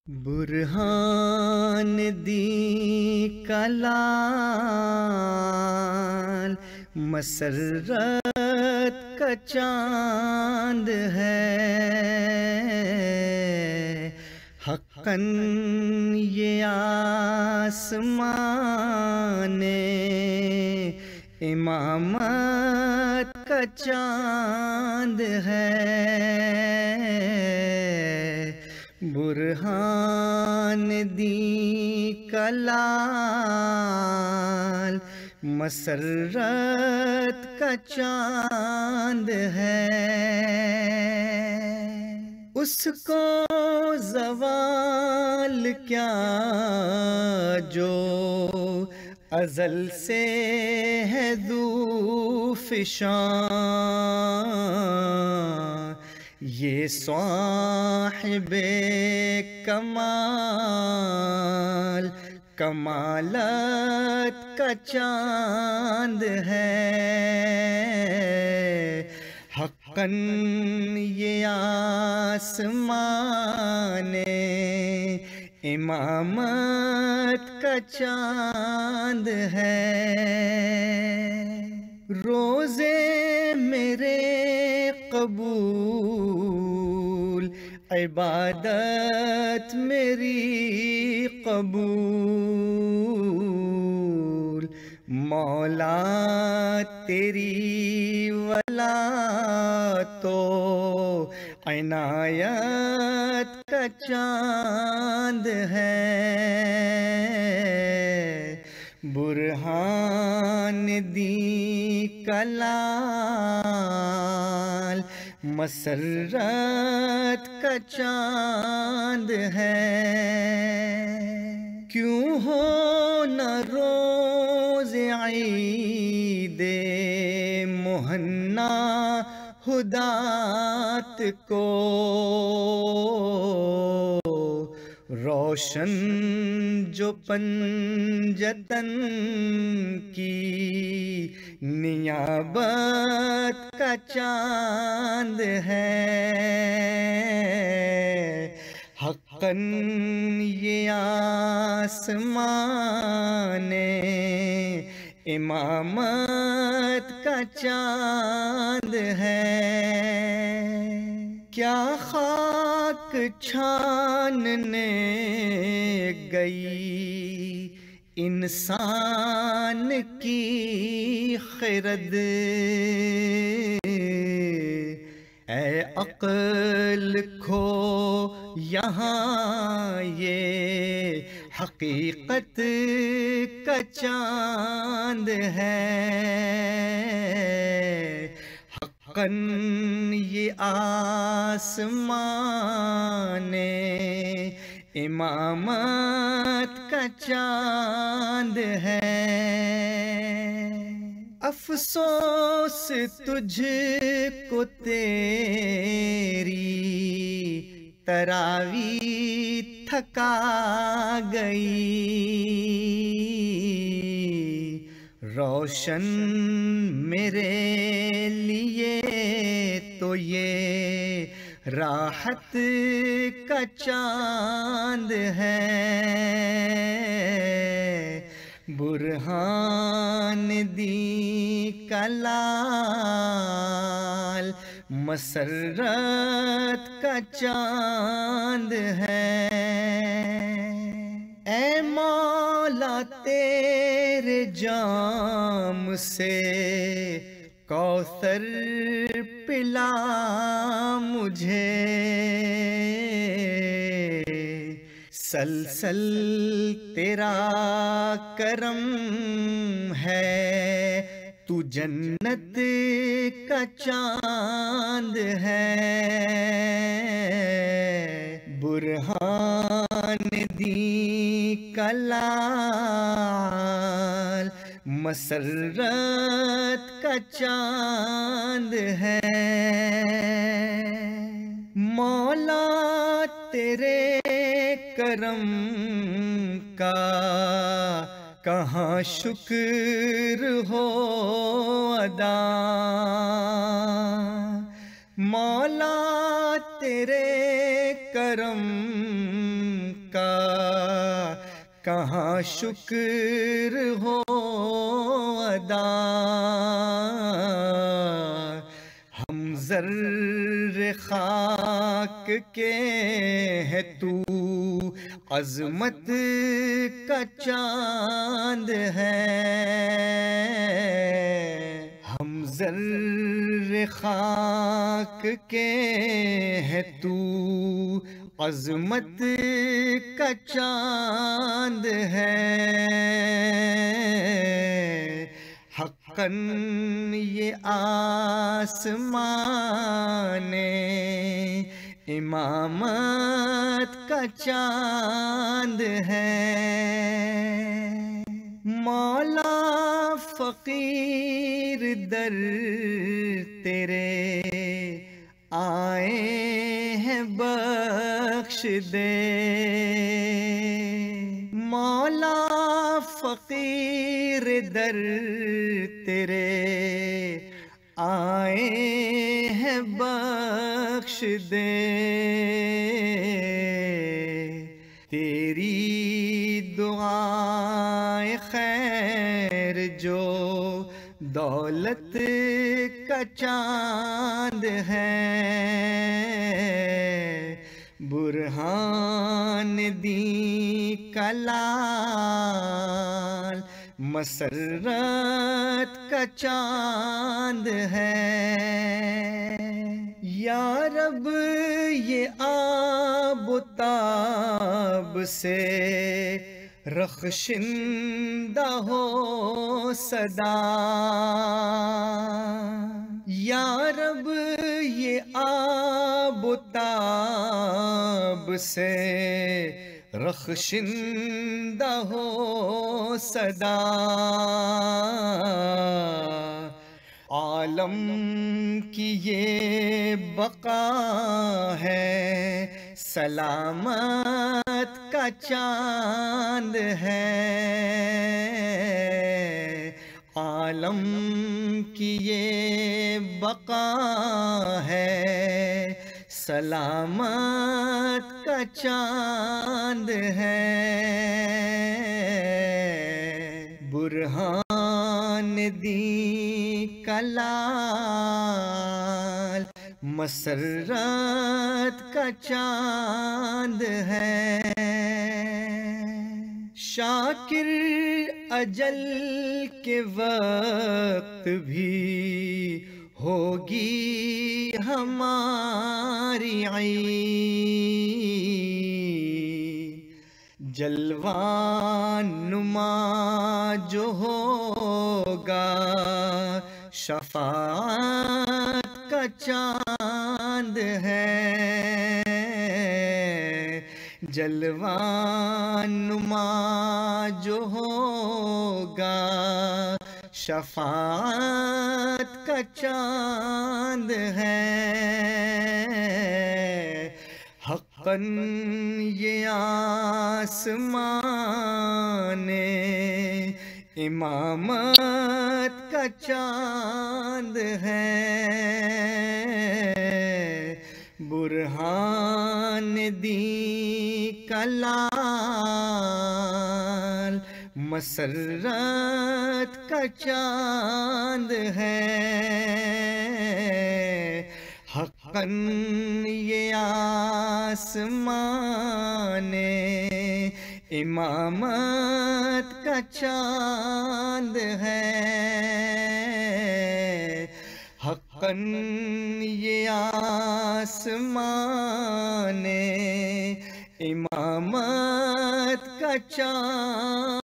برہان دی کلال مسرت کا چاند ہے، حقاً یہ آسمان امامت کا چاند ہے، برہان دی کلال مسرت کا چاند ہے، اس کو زوال کیا جو ازل سے ہے ذو فشان، یہ صاحب کمال کمالت کا چاند ہے، حقاً یہ آسمان امامت کا چاند ہے، روزے میرے قبول عبادت میری قبول، مولا تیری ولا تو عنایت کا چاند ہے، برہان دی کلال مسرت کا چاند ہے، کیوں ہو نہ روز عید مہنا ہدات کو، روشن جو پنجتن کی نیابت کا چاند ہے، حقاً یہ آسمان امامت کا چاند ہے، کیا خاک چھاننے گئی انسان کی خرد، اے عقل کھو یہاں یہ حقیقت کا چاند ہے، حقاً یہ آسمان امامت کا چاند ہے، افسوس تجھ کو تیری تراویح تھکا گئی، روشن میرے لیے تو یہ راحت کا چاند ہے، برہان دی کلال مسرت کا چاند ہے، اے مولا تیرے جام سے کوثر پلا مجھے، سلسل تیرا کرم ہے، تو جنت کا چاند ہے، برہان دی کلال مسرت کا چاند ہے، مولا تیرے کرم کا کہاں شکر ہو ادا، مولا تیرے کرم کا کہاں شکر ہو ادا، ہم ذر خاک کے ہے تو عظمت کا چاند ہے، ہم ذر خاک کے ہے تو عظمت کا چاند ہے، حقاً یہ آسمان امامت کا چاند ہے، مولا فقیر در تیرے آئے ہیں بخش دے، مولا فقیر در تیرے آئے ہیں بخش دے، تیری دعائے خیر جو دولت کا چاند ہے، برہان دین کا لال مسرت کا چاند ہے، یا رب یہ آب و تاب سے رخشندہ ہو صدا، یا رب یہ آب و تاب سے رخشندہ ہو صدا، عالم کی یہ بقا ہے سلامت کا چاند ہے، عالم کی یہ بقا ہے سلامت کا چاند ہے، برہان دین کا لال مسرت کا چاند ہے، شاکر اجل کے وقت بھی ہوگی ہماری عید، جلوہ نما جو ہوگا شفاعت کا چاند ہے، جلوہ نما جو ہوگا شفاعت کا چاند ہے، حقاً یہ آسمان امامت کا چاند ہے، برہان دین کا لال مسرت کا چاند ہے، حقاً یہ آسمان امامت کا چاند ہے، حقاً یہ آسمان امامت کا چاند